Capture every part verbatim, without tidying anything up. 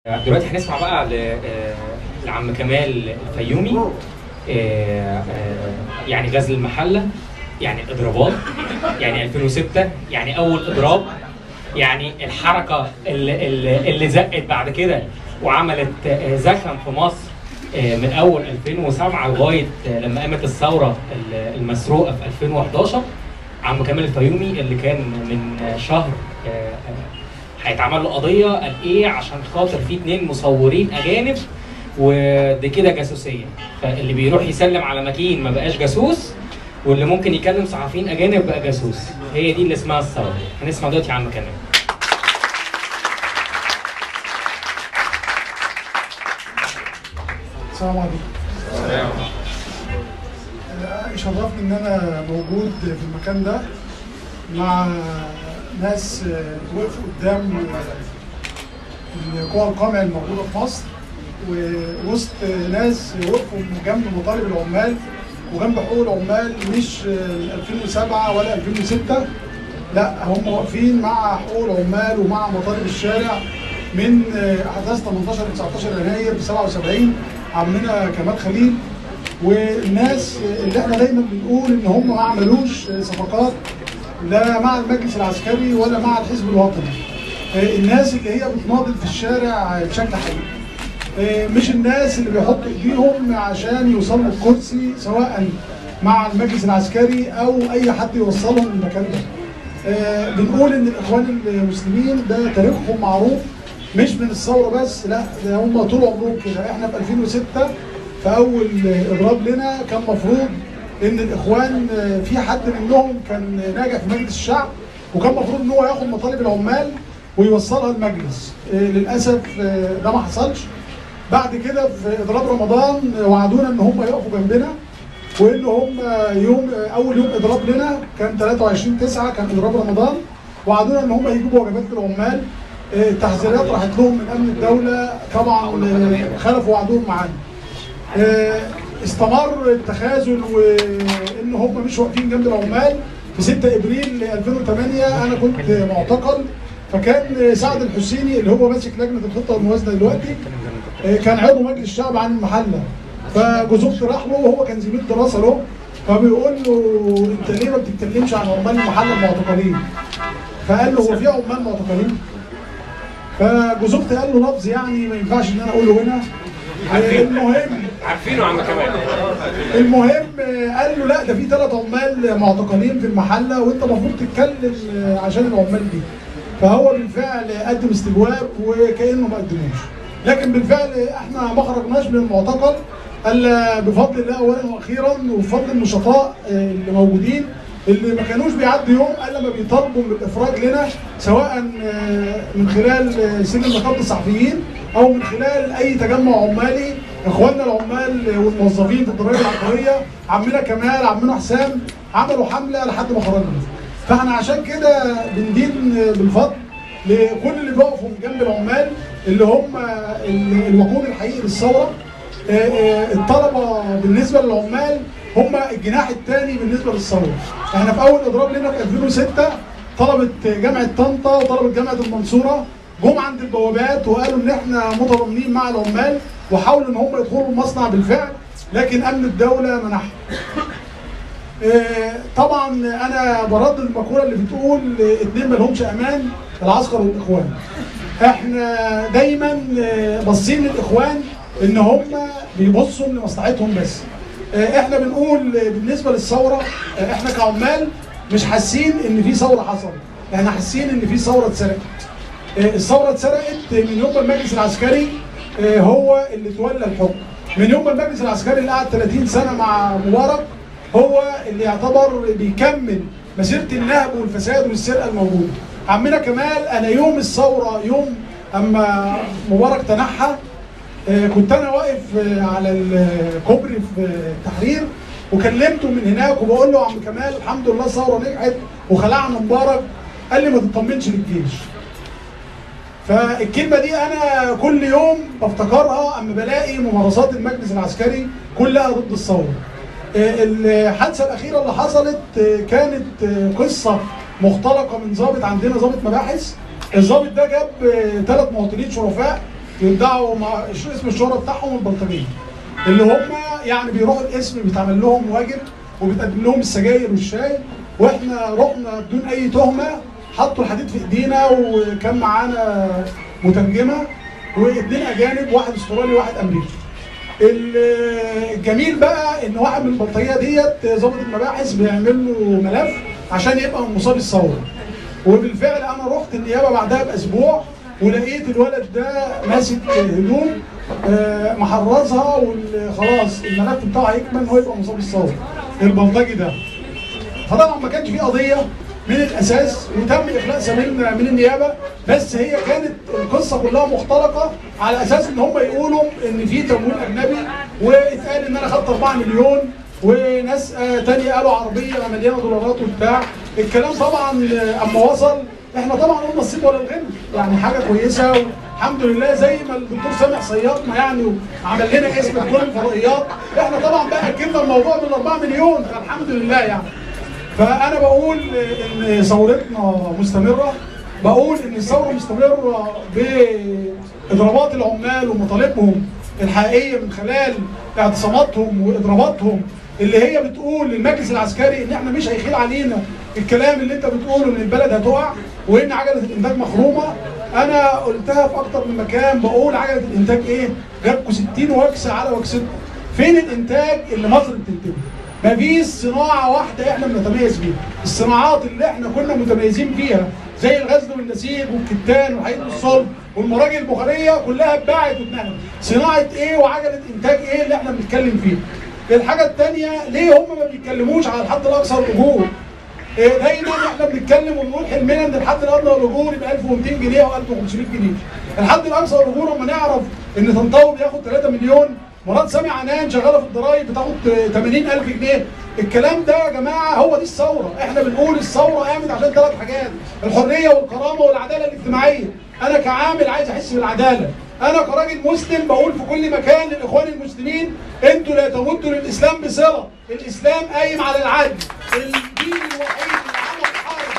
دلوقتي هنسمع بقى لعم كمال الفيومي. يعني غزل المحله، يعني اضرابات، يعني ألفين وستة، يعني اول اضراب، يعني الحركه اللي, اللي زقت بعد كده وعملت زخم في مصر من اول ألفين وسبعة لغايه لما قامت الثوره المسروقه في ألفين وحداشر. عم كمال الفيومي اللي كان من شهر هيتعمل له قضيه، قال ايه؟ عشان خاطر في اتنين مصورين اجانب ودي كده جاسوسيه، فاللي بيروح يسلم على مكين ما بقاش جاسوس، واللي ممكن يكلم صحفيين اجانب بقى جاسوس. هي دي اللي اسمها الثوره. هنسمع دلوقتي عم كمال. السلام عليكم. السلام. يشرفني ان انا موجود في المكان ده مع ناس وقفوا قدام القوى القمع الموجوده في مصر، ووسط ناس وقفوا جنب مطالب العمال وجنب حقوق العمال، مش ألفين وسبعة ولا ألفين وستة، لا هم واقفين مع حقوق العمال ومع مطالب الشارع من احداث تمنتاشر تسعتاشر يناير سبعة وسبعين عمنا كمال خليل. والناس اللي احنا دايما بنقول ان هم ما عملوش صفقات لا مع المجلس العسكري ولا مع الحزب الوطني، الناس اللي هي بتناضل في الشارع بشكل حقيقي، مش الناس اللي بيحطوا ايديهم عشان يوصلوا الكرسي سواء مع المجلس العسكري او اي حد يوصلهم المكان ده. بنقول ان الاخوان المسلمين ده تاريخهم معروف، مش من الثوره بس، لا ده هم طول عمرهم كده. احنا في ألفين وستة في اول اضراب لنا كان مفروض ان الاخوان في حد منهم كان ناجح في مجلس الشعب، وكان المفروض ان هو ياخد مطالب العمال ويوصلها المجلس. للاسف ده ما حصلش. بعد كده في اضراب رمضان وعدونا ان هم يقفوا جنبنا، وان هم يوم اول يوم اضراب لنا كان تلاتة وعشرين تسعة كان اضراب رمضان، وعدونا ان هم يجيبوا وجبات للعمال. التحذيرات راحت لهم من امن الدوله، طبعا خلفوا وعدهم معانا. استمر التخاذل وان هم مش واقفين جنب العمال. في ستة ابريل ألفين وتمانية انا كنت معتقل، فكان سعد الحسيني اللي هو ماسك لجنه الخطه والموازنه دلوقتي كان عضو مجلس الشعب عن المحله، فجوزفت راح له وهو كان زميل دراسه له، فبيقول له انت ليه ما بتتكلمش عن عمال المحله المعتقلين؟ فقال له هو في عمال معتقلين؟ فجوزفت قال له لفظ يعني ما ينفعش ان انا اقوله هنا. المهم عارفينه يا عم كمال. المهم قال له لا ده في ثلاث عمال معتقلين في المحله وانت المفروض تتكلم عشان العمال دي. فهو بالفعل قدم استجواب وكانه ما قدموش، لكن بالفعل احنا ما خرجناش من المعتقل الا بفضل الله اولا واخيرا وبفضل النشطاء اللي موجودين، اللي ما كانوش بيعدوا يوم الا ما بيطالبوا بالافراج لنا، سواء من خلال سجن نقابه الصحفيين او من خلال اي تجمع عمالي. اخواننا العمال والموظفين في الضرائب العقاريه، عمنا كمال، عمنا حسام، عملوا حمله لحد ما خرجنا. فاحنا عشان كده بندين بالفضل لكل اللي بيقفوا جنب العمال، اللي هم الوقود الحقيقي للثوره. الطلبه بالنسبه للعمال هم الجناح الثاني بالنسبه للثوره. احنا في اول اضراب لنا في ألفين وستة طلبه جامعه طنطا وطلبه جامعه المنصوره جم عند البوابات وقالوا ان احنا متضامنين مع العمال، وحاولوا ان هم يدخلوا المصنع بالفعل، لكن امن الدوله منعهم. طبعا انا برد المقوله اللي بتقول اتنين ما لهمش امان، العسكر والاخوان. احنا دايما باصين للاخوان ان هم بيبصوا لمصلحتهم بس. احنا بنقول بالنسبه للثوره، احنا كعمال مش حاسين ان في ثوره حصلت، احنا حاسين ان في ثوره اتسرقت. الثوره اتسرقت من يوم المجلس العسكري هو اللي تولى الحكم، من يوم المجلس العسكري اللي قعد ثلاثين سنه مع مبارك هو اللي يعتبر بيكمل مسيره النهب والفساد والسرقه الموجوده. عمنا كمال، انا يوم الثوره يوم اما مبارك تنحى كنت انا واقف على الكوبري في التحرير وكلمته من هناك وبقول له يا عم كمال الحمد لله الثوره نجحت وخلعنا مبارك. قال لي ما تطمنش للجيش. فالكلمه دي انا كل يوم بفتكرها اما بلاقي ممارسات المجلس العسكري كلها ضد الثوره. الحادثه الاخيره اللي حصلت كانت قصه مختلقه من ضابط عندنا، ضابط مباحث. الضابط ده جاب ثلاث مواطنين شرفاء يدعوا مع اسم الشهره بتاعهم البلطجيه، اللي هم يعني بيروحوا القسم بيتعمل لهم واجب وبتقدم لهم السجاير والشاي، واحنا رحنا بدون اي تهمه، حطوا الحديد في ايدينا وكان معانا مترجمه واثنين اجانب، واحد استرالي وواحد امريكي. الجميل بقى ان واحد من البلطجيه ديت ضابط المباحث بيعمل له ملف عشان يبقى من مصاب الثوره. وبالفعل انا رحت النيابه بعدها باسبوع ولقيت الولد ده ماسك هدوم محرزها وخلاص الملف بتاعه هيكمل ان هو يبقى مصاب الثوره البلطجي ده. فطبعا ما كانش في قضيه من الاساس وتم اخلاء زميلنا من النيابه، بس هي كانت القصه كلها مختلقه على اساس ان هم يقولوا ان في تمويل اجنبي، واتقال ان انا خدت أربعة مليون، وناس تانية قالوا عربيه مليانه دولارات وبتاع. الكلام طبعا اما وصل احنا طبعا قلنا الصيت ولا الغنى، يعني حاجه كويسه والحمد لله زي ما الدكتور سامح صيادنا يعني وعمل لنا اسم في كل الفضائيات، احنا طبعا بقى اكدنا الموضوع بال أربعة مليون فالحمد لله يعني. فانا بقول ان ثورتنا مستمره، بقول ان الثوره مستمره باضرابات العمال ومطالبهم الحقيقيه من خلال اعتصاماتهم واضراباتهم اللي هي بتقول للمجلس العسكري ان احنا مش هيخيل علينا الكلام اللي انت بتقوله ان البلد هتقع وان عجله الانتاج مخرومه. انا قلتها في اكتر من مكان، بقول عجله الانتاج ايه؟ جابكم ستين وكسه على وكستكم. فين الانتاج اللي مصر بتنتجه؟ مفيش صناعه واحده احنا بنتميز بيها، الصناعات اللي احنا كنا متميزين فيها زي الغزل والنسيج والكتان والحديد والصلب والمراجل البخاريه كلها اتباعت واتنقلت. صناعه ايه وعجله انتاج ايه اللي احنا بنتكلم فيه؟ الحاجه الثانيه ليه هم ما بيتكلموش على الحد الاقصى للاجور؟ دايما احنا بنتكلم ونقول حلمنا ان الحد الادنى للاجور يبقى ألف ومئتين جنيه او ألف وخمسمئة جنيه. الحد الاقصى للاجور لما نعرف ان طنطاوي بياخد ثلاثة مليون، مراد سامي عنان شغاله في الضرايب بتاخد ثمانين ألف جنيه. الكلام ده يا جماعه هو دي الثوره، احنا بنقول الثوره قامت عشان ثلاث حاجات، الحريه والكرامه والعداله الاجتماعيه. انا كعامل عايز احس بالعداله، انا كراجل مسلم بقول في كل مكان للاخوان المسلمين انتوا لا تمدوا للاسلام بصله، الاسلام قايم على العدل، الدين الوحيد اللي عمل حرب،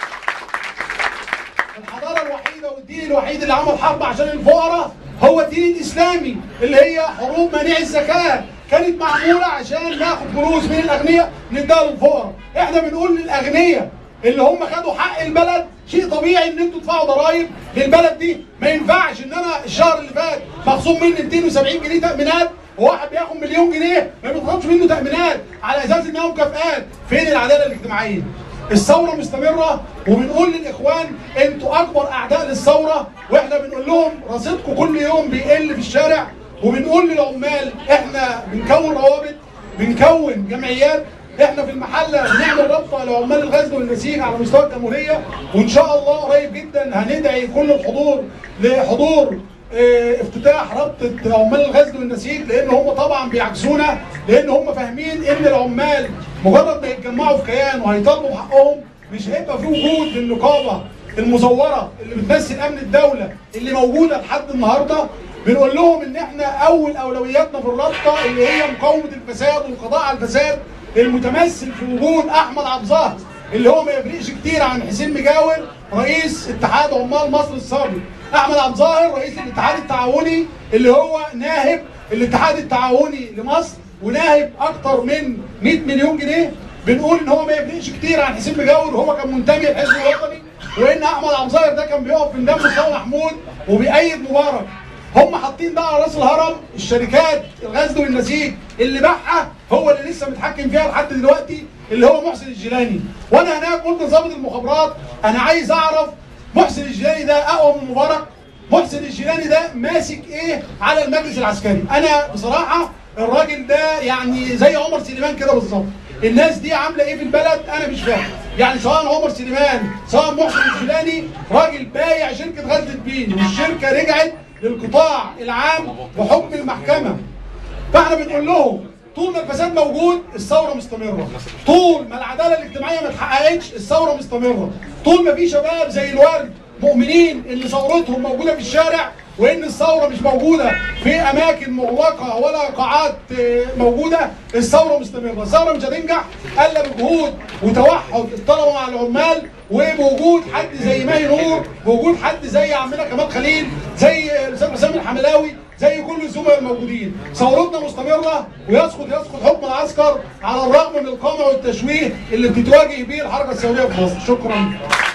الحضاره الوحيده والدين الوحيد اللي عمل حرب عشان الفقراء هو الدين الاسلامي، اللي هي حروب مانع الزكاه كانت معموله عشان ناخد فلوس من الاغنياء نديها للفقراء. احنا بنقول للاغنياء اللي هم خدوا حق البلد شيء طبيعي ان انتوا تدفعوا ضرائب للبلد دي، ما ينفعش ان انا الشهر اللي فات مخصوم مني مئتين وسبعين جنيه تامينات وواحد بياخد مليون جنيه ما بيتخصمش منه تامينات على اساس انها مكافآت. فين العداله الاجتماعيه؟ الثوره مستمره وبنقول للاخوان انتوا اكبر اعداء للثوره، واحنا بنقول لهم رصيدكم كل يوم بيقل في الشارع، وبنقول للعمال احنا بنكون روابط بنكون جمعيات. احنا في المحله بنعمل رابطه لعمال الغزل والنسيج على مستوى الجمهوريه، وان شاء الله قريب جدا هندعي كل الحضور لحضور اه افتتاح رابطه عمال الغزل والنسيج، لان هم طبعا بيعكسونا، لان هم فاهمين ان العمال مجرد ما يتجمعوا في كيان وهيطالبوا بحقهم مش هيبقى في وجود للنقابه المزوره اللي بتمثل امن الدوله اللي موجوده لحد النهارده. بنقول لهم ان احنا اول اولوياتنا في الرابطه اللي هي مقاومه الفساد والقضاء على الفساد، المتمثل في وجود احمد عبد الظاهر اللي هو ما يفرقش كتير عن حسين مجاور رئيس اتحاد عمال مصر السابق. احمد عبد الظاهر رئيس الاتحاد التعاوني اللي هو ناهب الاتحاد التعاوني لمصر وناهب اكتر من مئة مليون جنيه. بنقول ان هو ما يفرقش كتير عن حسين مجاور وهو كان منتمي للحزب الوطني، وان احمد عبد الظاهر ده كان بيقف من دم مصطفى محمود وبيأيد مبارك. هم حاطين ده على راس الهرم الشركات الغزل والنسيج اللي باعها هو اللي لسه متحكم فيها لحد دلوقتي اللي هو محسن الجيلاني. وانا هناك قلت لضابط المخابرات انا عايز اعرف محسن الجيلاني ده اقوى من مبارك؟ محسن الجيلاني ده ماسك ايه على المجلس العسكري؟ انا بصراحه الراجل ده يعني زي عمر سليمان كده بالظبط. الناس دي عامله ايه في البلد انا مش فاهم. يعني سواء عمر سليمان سواء محسن الجيلاني راجل بايع شركه غزل البين والشركه رجعت للقطاع العام بحكم المحكمه. فاحنا بنقول لهم طول ما الفساد موجود الثوره مستمره، طول ما العداله الاجتماعيه ما اتحققتش الثوره مستمره، طول ما في شباب زي الورد مؤمنين ان ثورتهم موجوده في الشارع وان الثوره مش موجوده في اماكن مغلقه ولا قاعات موجوده، الثوره مستمره. الثوره مش هتنجح الا بجهود وتوحد الطلبه مع العمال وبوجود حد زي ماهي نور، بوجود حد زي عمنا كمال خليل، زي الاستاذ حسام الحملاوي، زي كل الزملاء الموجودين. ثورتنا مستمره ويسقط يسقط حكم العسكر على الرغم من القمع والتشويه اللي بتتواجه به الحركه الثوريه في مصر. شكرا.